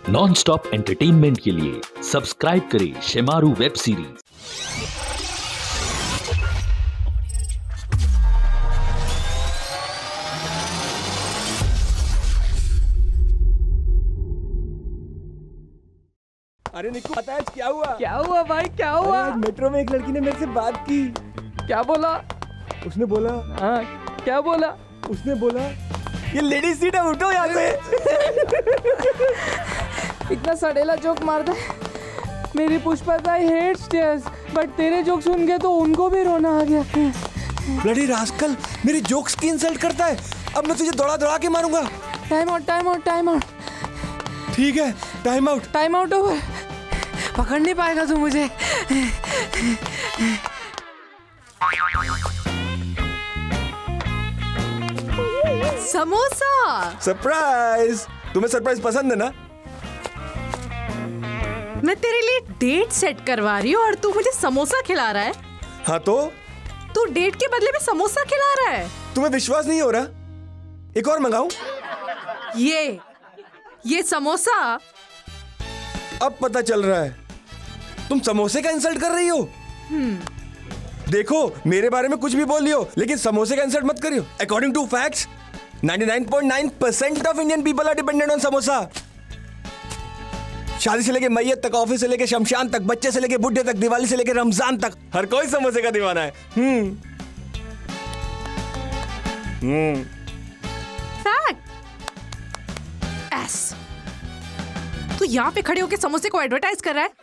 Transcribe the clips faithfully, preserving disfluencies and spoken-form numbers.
Non stop entertainment के लिए subscribe करें शेमारू वेब सीरीज। अरे निक्कू पता है क्या हुआ? क्या हुआ भाई, क्या हुआ? अरे मेट्रो में एक लड़की ने मेरे से बात की। क्या बोला? उसने बोला हाँ क्या बोला? उसने बोला ये लेडीज सीट है, उठो यहाँ से। इतना सड़ेला जोक मारता है। मेरी Pushpa I hate stairs, but तेरे जोक सुन के तो उनको भी रोना आ गया। ब्लडी रास्कल, मेरे जोक्स की इंसल्ट करता है। अब मैं तुझे दौड़ा दौड़ा के मारूंगा। Time out, time out, time out. ठीक है, time out. Time out over. पकड़ नहीं पाएगा तू मुझे। समोसा। सरप्राइज। तुम्हें सरप्राइज पसंद है ना? मैं तेरे लिए डेट सेट करवा रही हूँ और तू मुझे समोसा खिला रहा है। हाँ तो तू डेट के बदले में समोसा खिला रहा है। तुम्हें विश्वास नहीं हो रहा? एक और मंगाऊं? ये ये समोसा। अब पता चल रहा है तुम समोसे का इंसल्ट कर रही हो। देखो मेरे बारे में कुछ भी बोल रही हो, लेकिन समोसे का इंसल्ट मत करियो। अकॉर्डिंग टू फैक्ट्स निन्यानवे पॉइंट नौ percent of Indian people are dependent on samosa. शादी से लेके मैयत तक, ऑफिस से लेके शमशान तक, बच्चे से लेके बुढ़े तक, दिवाली से लेके रमजान तक, हर कोई समोसे का दीवाना है। हम्म हम्म फैक्ट। एस तू यहाँ पे खड़े होके समोसे को एडवर्टाइज कर रहा है।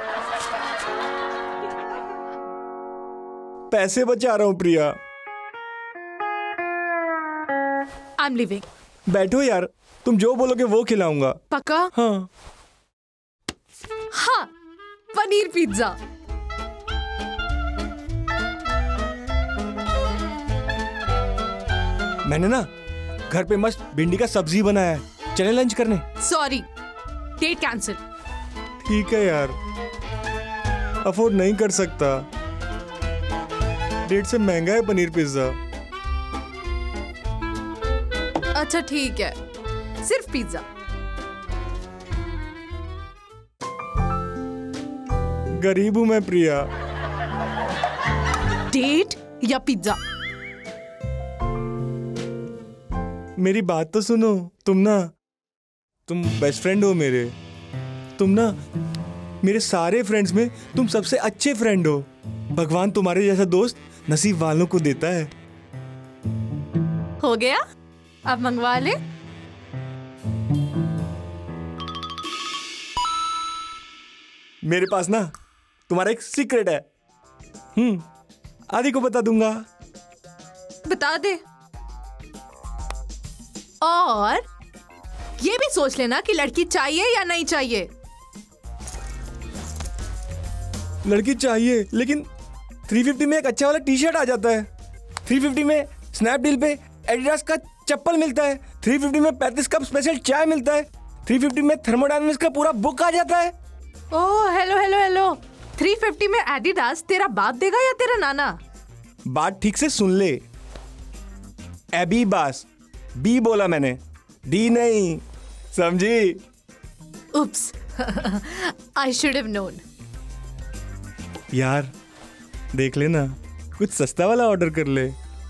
पैसे बचा रहा हूँ प्रिया। I am living. बैठो यार, तुम जो बोलोगे वो खिलाऊंगा। पक्का? हाँ हाँ, पनीर पिज्जा। मैंने ना घर पे मस्त भिंडी का सब्जी बनाया है, चले लंच करने? Sorry, date cancel. ठीक है यार, अफोर्ड नहीं कर सकता। डेट से महंगा है पनीर पिज्जा। अच्छा ठीक है, सिर्फ पिज्जा। गरीब हूं मैं प्रिया। डेट या पिज्जा? मेरी बात तो सुनो। तुम ना तुम बेस्ट फ्रेंड हो मेरे। तुम ना मेरे सारे फ्रेंड्स में तुम सबसे अच्छे फ्रेंड हो। भगवान तुम्हारे जैसा दोस्त नसीब वालों को देता है। हो गया, अब मंगवा ले। मेरे पास ना तुम्हारा एक सीक्रेट है। हम्म आदि को बता दूंगा। बता दे। और ये भी सोच लेना कि लड़की चाहिए या नहीं चाहिए। लड़की चाहिए, लेकिन तीन सौ पचास में एक अच्छा वाला टी शर्ट आ जाता है। तीन सौ पचास में स्नैपडील पे एडिडास का चप्पल मिलता है। तीन सौ पचास में पैंतीस कप स्पेशल चाय मिलता है। तीन सौ पचास में थर्मोडायनामिक्स का पूरा बुक आ जाता है। Oh hello hello hello. तीन सौ पचास में एडिडास तेरा बाप देगा या तेरा नाना? बात ठीक से सुन ले। एबी बास, बी बोला मैंने, डी नहीं, समझी? Oops, I should have known. यार देख लेना, कुछ सस्ता वाला ऑर्डर कर ले।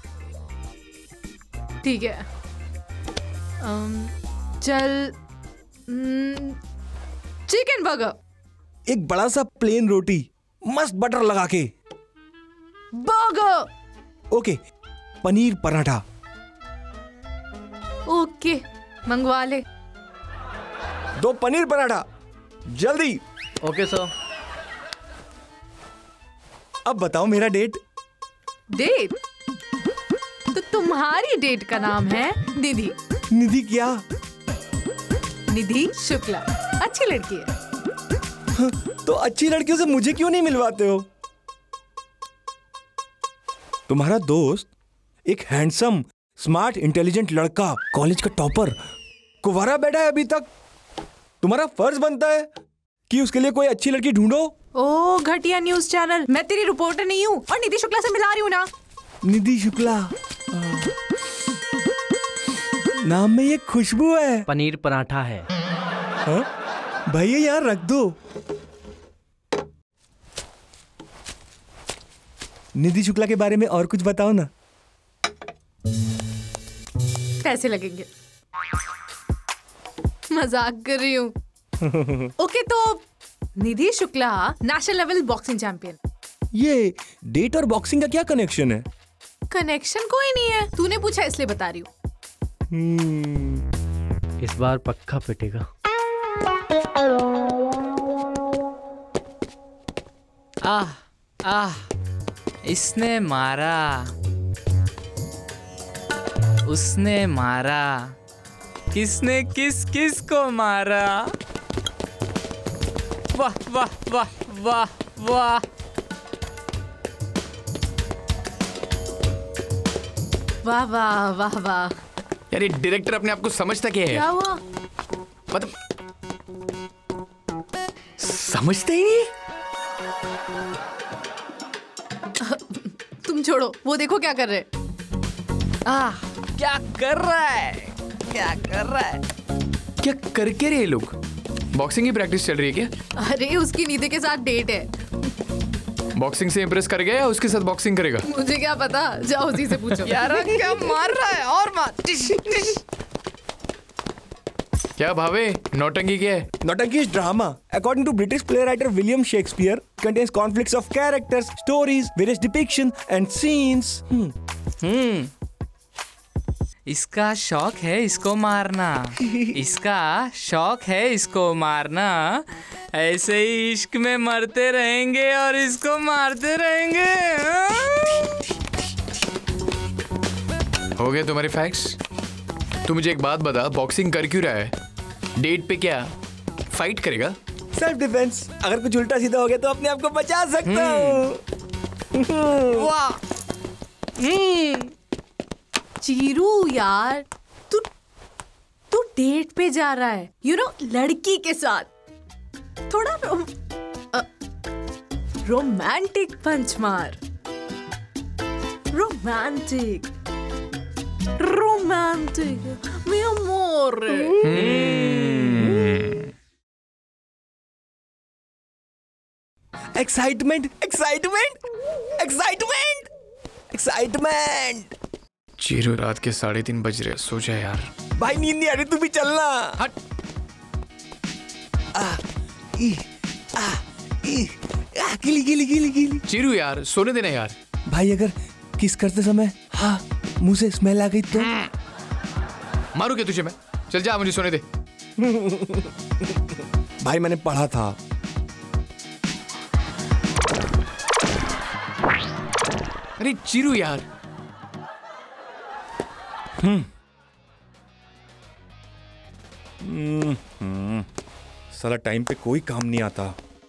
ठीक है, um, चल चिकन बर्गर। एक बड़ा सा प्लेन रोटी मस्त बटर लगा के। बर्गर। ओके, पनीर पराठा। ओके, मंगवा ले। दो पनीर पराठा जल्दी। Okay sir. अब बताओ मेरा डेट। डेट? तो तुम्हारी डेट का नाम है निधि। निधि क्या? निधि शुक्ला। अच्छी लड़की है। तो अच्छी लड़कियों से मुझे क्यों नहीं मिलवाते हो? तुम्हारा दोस्त एक हैंडसम, स्मार्ट, इंटेलिजेंट लड़का, कॉलेज का टॉपर, कुंवारा बैठा है अभी तक। तुम्हारा फर्ज बनता है कि उसके लिए कोई अच्छी लड़की ढूंढो। ओ घटिया न्यूज चैनल, मैं तेरी रिपोर्टर नहीं हूँ और निधि शुक्ला से मिला रही हूँ ना। निधि शुक्ला, नाम में ये खुशबू है। पनीर पराठा है। हाँ? भैया यहाँ रख दो। निधि शुक्ला के बारे में और कुछ बताओ ना। पैसे लगेंगे। मजाक कर रही हूँ। ओके तो Nidhi Shukla national level boxing champion. ये डेट और बॉक्सिंग का क्या कनेक्शन है? कनेक्शन कोई नहीं है, तूने पूछा इसलिए बता रही हूँ। hmm. इस बार पक्का पिटेगा। आह आह इसने मारा, उसने मारा, किसने किस किस को मारा। वाह वाह वाह वाह वाह। वाह वाह वाह वाह। यार ये डायरेक्टर अपने आप को समझता क्या है? क्या हुआ? मतलब समझते ही नहीं। तुम छोड़ो, वो देखो क्या कर रहे। आह क्या कर रहा है, क्या कर रहा है? क्या करके रहे लोग? बॉक्सिंग की प्रैक्टिस चल रही है क्या? अरे उसकी निधि के साथ डेट है। बॉक्सिंग से इम्प्रेस करेगा या उसके साथ बॉक्सिंग करेगा? मुझे क्या पता, जाओ उसी से पूछो। यार क्या मार रहा है, और मार। टिश, टिश। क्या भावे, नौटंकी क्या है? Nautanki is drama. According to British playwright William Shakespeare, contains conflicts of characters, stories, various depictions and scenes. Hmm. हम्म इसका शौक है इसको मारना, इसका शौक है इसको मारना। ऐसे ही इश्क में मरते रहेंगे और इसको मारते रहेंगे। हो गए तुम्हारे फैक्ट्स? तू मुझे एक बात बता, बॉक्सिंग कर क्यों रहा है? डेट पे क्या फाइट करेगा? Self defence. अगर कुछ उल्टा सीधा हो गया तो अपने आप को बचा सकता हूँ। वाह। हम्म चीरू यार, तू तू डेट पे जा रहा है, यू नो, लड़की के साथ। थोड़ा रोम, अ, रोमांटिक पंच मार। Romantic romantic mi amore. Excitement excitement excitement excitement. Chiru, रात के साढ़े तीन बज रहे, सो जा यार। भाई नींद नहीं आ रही, तू भी चलना। हट। आ, ई, आ, ई, आ, गिली गिली गिली गिली। चीरू यार, सोने देना यार। भाई अगर किस करते समय हाँ मुंह से स्मेल आ गई तो? मारू क्या तुझे मैं? चल जा, मुझे सोने दे। भाई मैंने पढ़ा था। अरे चीरू यार। हम्म हम्म साला टाइम पे कोई काम नहीं आता।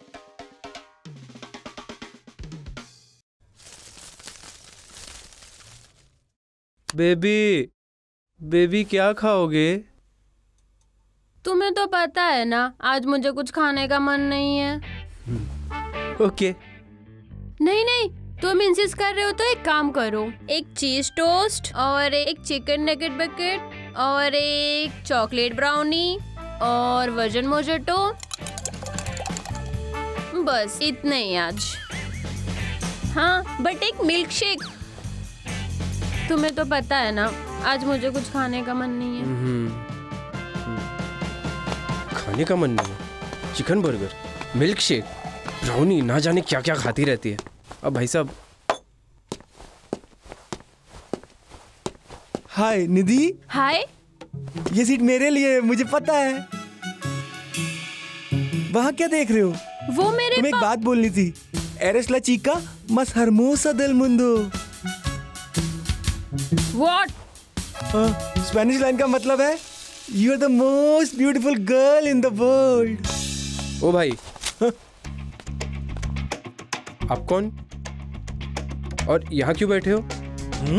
बेबी बेबी क्या खाओगे? तुम्हें तो पता है ना, आज मुझे कुछ खाने का मन नहीं है। ओके। नहीं नहीं, तुम इंसिस्ट कर रहे हो तो एक काम करो, एक चीज टोस्ट और एक चिकन नगेट बकेट और एक चॉकलेट ब्राउनी और वर्जन मोजेटो, बस इतने ही आज। हाँ बट एक मिल्क शेक। तुम्हें तो पता है ना, आज मुझे कुछ खाने का मन नहीं है। खाने का मन नहीं है? Chicken burger, milkshake, brownie, ना जाने क्या क्या खाती रहती है। अब भाई साहब। हाय निधि। हाय। ये सीट मेरे लिए है, मुझे पता है। वहाँ क्या देख रहे हो? वो मेरे तुम्हें एक बात बोलनी थी। एरेस ला चिका mas hermosa del mundo। What? Spanish line का मतलब है You are the most beautiful girl in the world। ओ भाई, आप कौन और यहाँ क्यों बैठे हो? हम्म?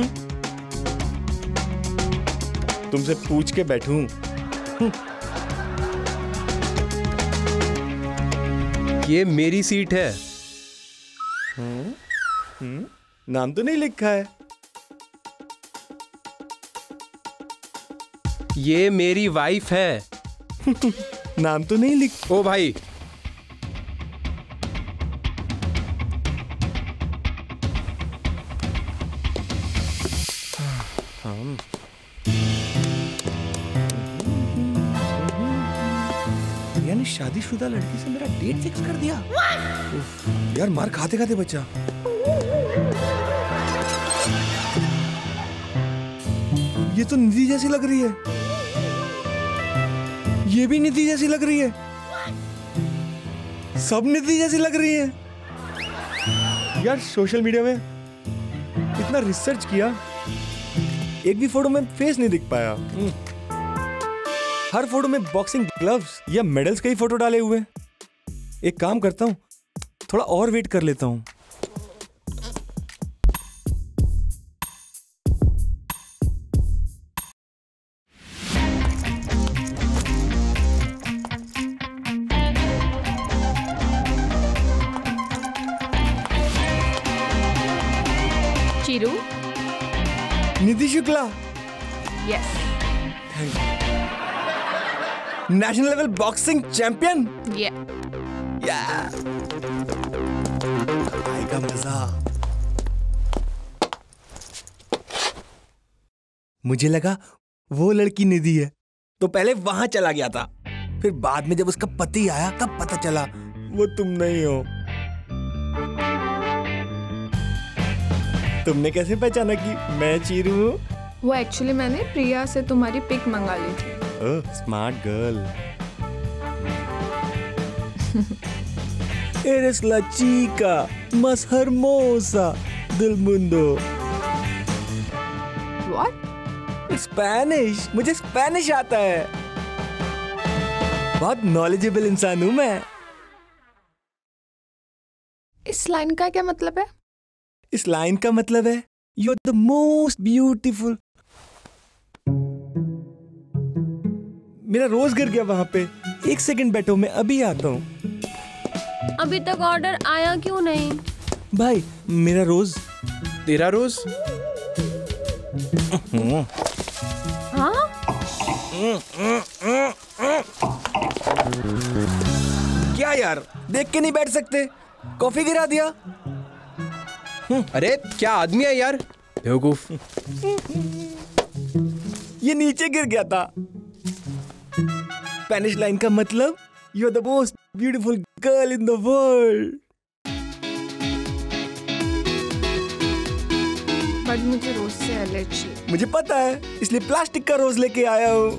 तुमसे पूछ के बैठूं। ये मेरी सीट है। हम्म? हम्म? नाम तो नहीं लिखा है। ये मेरी वाइफ है। नाम तो नहीं लिख। ओ भाई, यानी शादीशुदा लड़की से मेरा डेट फिक्स कर दिया। उफ, यार मार खाते खाते बच्चा। ये तो निधि जैसी लग रही है, ये भी निधि जैसी लग रही है, सब निधि जैसी लग रही है। यार सोशल मीडिया में इतना रिसर्च किया, एक भी फोटो में फेस नहीं दिख पाया। हर फोटो में बॉक्सिंग ग्लव्स या मेडल्स के ही फोटो डाले हुए। एक काम करता हूँ, थोड़ा और वेट कर लेता हूँ। Chiru, Nidhi Shukla, yes, national level boxing champion. ये या आएगा मजा। मुझे लगा वो लड़की निधि है, तो पहले वहां चला गया था, फिर बाद में जब उसका पति आया तब पता चला वो तुम नहीं हो। तुमने कैसे पहचाना कि मैं चीरू हूँ? वो एक्चुअली मैंने प्रिया से तुम्हारी पिक मंगा ली थी। Oh, smart girl. Eres la chica más hermosa del mundo. What? Spanish, मुझे स्पेनिश आता है। बहुत नॉलेजेबल इंसान हूँ मैं। इस लाइन का क्या मतलब है? इस लाइन का मतलब है you are the most beautiful. मेरा रोज गिर गया वहां पे। एक सेकंड बैठो, मैं अभी आता हूँ। अभी तक ऑर्डर आया क्यों नहीं? भाई मेरा रोज। तेरा रोज? हाँ? क्या यार, देख के नहीं बैठ सकते? कॉफी गिरा दिया। अरे क्या आदमी है यार, बेवकूफ। ये नीचे गिर गया था। स्पेनिश लाइन का मतलब you are the most beautiful girl in the world. But मुझे रोज से एलर्जी। मुझे पता है, इसलिए प्लास्टिक का रोज लेके आया हूँ।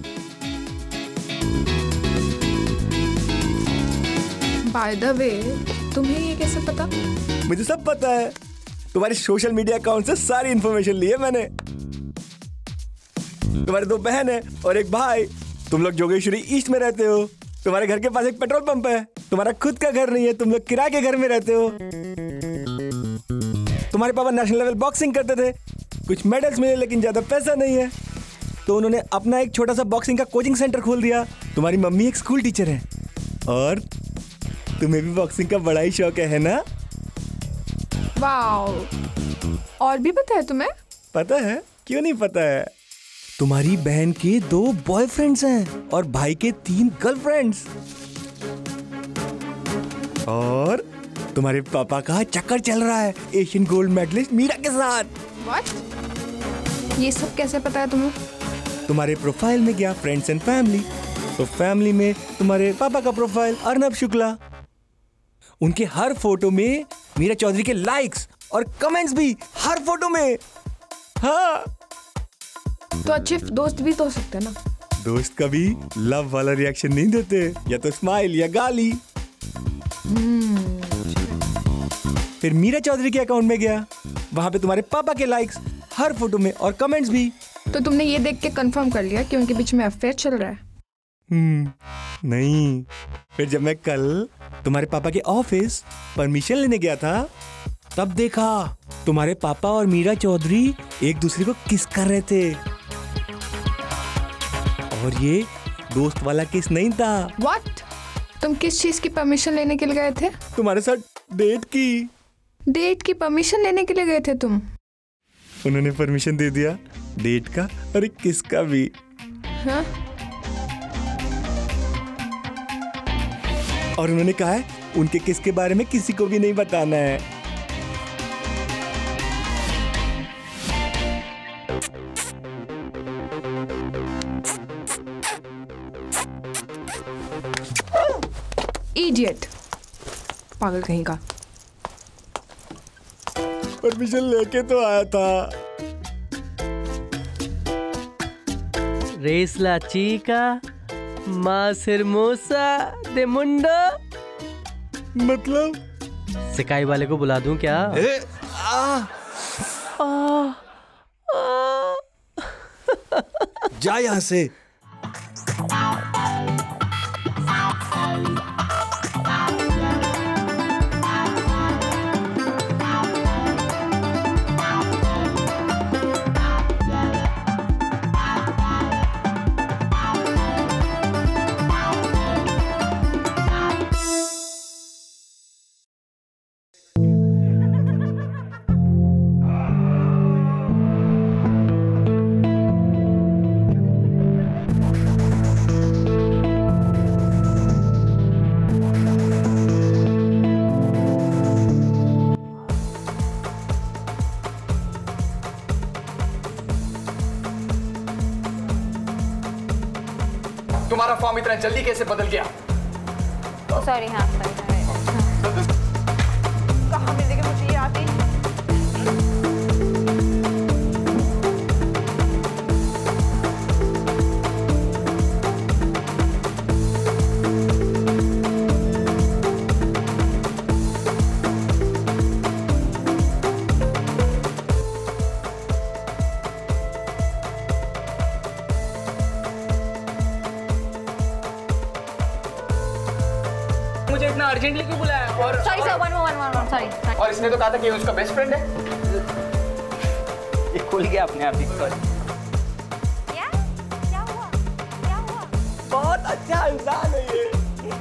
बाय द वे, तुम्हें ये कैसे पता? मुझे सब पता है, तुम्हारे सोशल मीडिया अकाउंट से सारी इंफॉर्मेशन ली है मैंने। तुम्हारे दो बहन है और एक भाई। तुम लोग जोगेश्वरी ईस्ट में रहते हो। तुम्हारे घर के पास एक पेट्रोल पंप है। तुम्हारा खुद का घर नहीं है, तुम लोग किराए के घर में रहते हो। तुम्हारे पापा नेशनल लेवल बॉक्सिंग करते थे, कुछ मेडल्स मिले लेकिन ज्यादा पैसा नहीं है, तो उन्होंने अपना एक छोटा सा बॉक्सिंग का कोचिंग सेंटर खोल दिया। तुम्हारी मम्मी एक स्कूल टीचर है और तुम्हें भी बॉक्सिंग का बड़ा ही शौक है ना? वाओ, और भी पता है तुम्हें? पता है, क्यों नहीं पता है। तुम्हारी बहन के दो बॉयफ्रेंड्स हैं और भाई के तीन गर्लफ्रेंड्स, और तुम्हारे पापा का चक्कर चल रहा है एशियन गोल्ड मेडलिस्ट मीरा के साथ। व्हाट? ये सब कैसे पता है तुम्हें? तुम्हारे प्रोफाइल में गया फ्रेंड्स एंड फैमिली, तो फैमिली में तुम्हारे पापा का प्रोफाइल अर्नब शुक्ला। उनके हर फोटो में मीरा चौधरी के लाइक्स और कमेंट्स भी हर फोटो में। हाँ, तो अच्छे दोस्त भी तो हो सकते हैं ना। दोस्त कभी लव वाला रिएक्शन नहीं देते, या तो स्माइल या गाली। फिर मीरा चौधरी के अकाउंट में गया, वहां पे तुम्हारे पापा के लाइक्स हर फोटो में और कमेंट्स भी। तो तुमने ये देख के कंफर्म कर लिया कि उनके बीच में अफेयर चल रहा है? हम्म, नहीं। फिर जब मैं कल तुम्हारे पापा के ऑफिस परमिशन लेने गया था, तब देखा तुम्हारे पापा और मीरा चौधरी एक दूसरे को किस कर रहे थे। और ये दोस्त वाला किस नहीं था। What? तुम किस चीज की परमिशन लेने के लिए गए थे? तुम्हारे साथ डेट की। डेट की परमिशन लेने के लिए गए थे तुम? उन्होंने परमिशन दे दिया, डेट का और एक किस का भी। हाँ? और उन्होंने कहा है उनके किस के बारे में किसी को भी नहीं बताना है। इडियट, पागल कहीं का। परमिशन लेके तो आया था। रेसला चीका más hermosa de mundo। मतलब सिकाई वाले को बुला दूं क्या? ए, आ, आ, आ, जा यहाँ से। तुम्हारा फॉर्म इतना जल्दी कैसे बदल गया? सॉरी, हाँ सॉरी। कहाँ मिल गई मुझे ये आती? मुझे इतना अर्जेंटली क्यों बुलाया? और sorry sir, one one one one sorry. और इसने तो कहा था कि उसका बेस्ट फ्रेंड है। ये खुल गया अपने आप ही। सॉरी। क्या क्या हुआ? क्या हुआ? बहुत अच्छा इंसान है ये।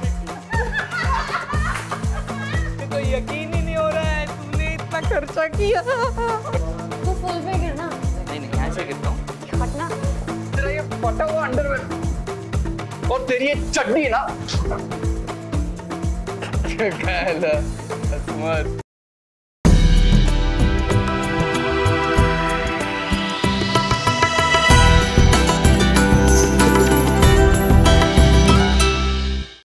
तो यकीन ही नहीं हो रहा है, तूने इतना खर्चा किया। तू फुल पे गिरना। नहीं नहीं, यहाँ से गिरता हूँ। हटना। तेरा ये फटा हुआ अंडरवेयर और तेरी ये चड्डी ना। क्या है?